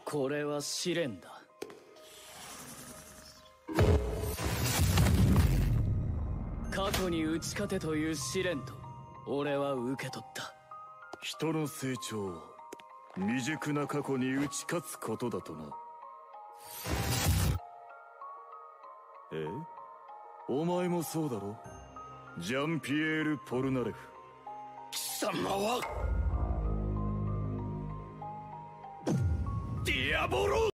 これは試練だ。過去に打ち勝てという試練と俺は受け取った。 人の成長は未熟な過去に打ち勝つことだとな。お前もそうだろ、ジャンピエール・ポルナレフ。 貴様はディアボロ